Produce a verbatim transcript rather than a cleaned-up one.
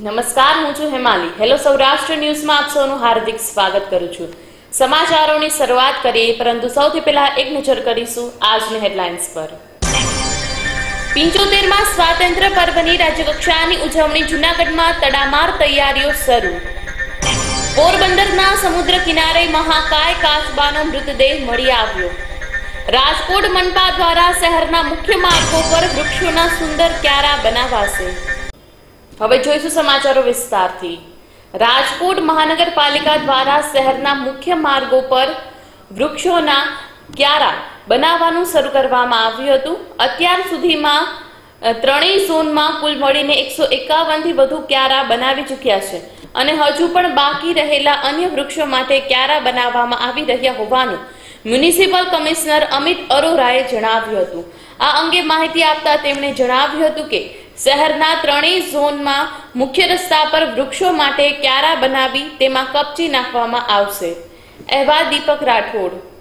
નમસ્કાર, હું છું હેમાલી. હેલો સૌરાષ્ટ્ર ન્યૂઝમાં આપ સૌનું હાર્દિક સ્વાગત કરું છું. સમાચારોની શરૂઆત કરીએ, પરંતુ સૌથી પહેલા એક નજર કરીશું આજની હેડલાઇન્સ પર. પંચોતેરમાં સ્વાતંત્ર્ય પર્વની રાજ્યકક્ષાની ઉજવણી જૂનાગઢમાં તડામાર તૈયારીઓ શરૂ. પોરબંદરના સમુદ્ર કિનારે મહાકાય કાચબાનો મૃતદેહ મળી આવ્યો. રાજકોટ મનપા દ્વારા શહેરના મુખ્ય માર્ગો પર વૃક્ષોના સુંદર ક્યારા બનાવાશે. હવે જોઈશું સમાચારો વિસ્તારથી. રાજકોટ મહાનગરપાલિકા દ્વારા શહેરના મુખ્ય માર્ગો પર વૃક્ષોના ક્યારા બનાવવાનું શરૂ કરવામાં આવ્યું હતું. અત્યાર સુધીમાં ત્રણેય ઝોનમાં કુલ મળીને એકસો એકાવન થી વધુ ક્યારા બનાવી ચૂક્યા છે અને હજુ પણ બાકી રહેલા અન્ય વૃક્ષો માટે ક્યારા બનાવવામાં આવી રહ્યા હોવાનું મ્યુનિસિપલ કમિશનર અમિત અરોરાએ જણાવ્યું હતું. આ અંગે માહિતી આપતા તેમણે જણાવ્યું હતું કે શહેરના ત્રણેય ઝોનમાં મુખ્ય રસ્તા પર વૃક્ષો માટે ક્યારા બનાવી તેમાં કપચી નાખવામાં આવશે. અહેવાલ દીપક રાઠોડ.